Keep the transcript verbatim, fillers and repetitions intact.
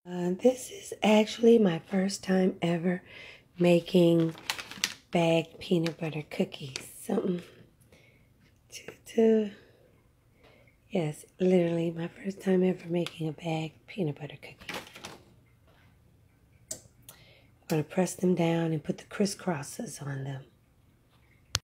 Uh, this is actually my first time ever making bagged peanut butter cookies. Something to, to, yes, literally my first time ever making a bagged peanut butter cookie. I'm going to press them down and put the crisscrosses on them.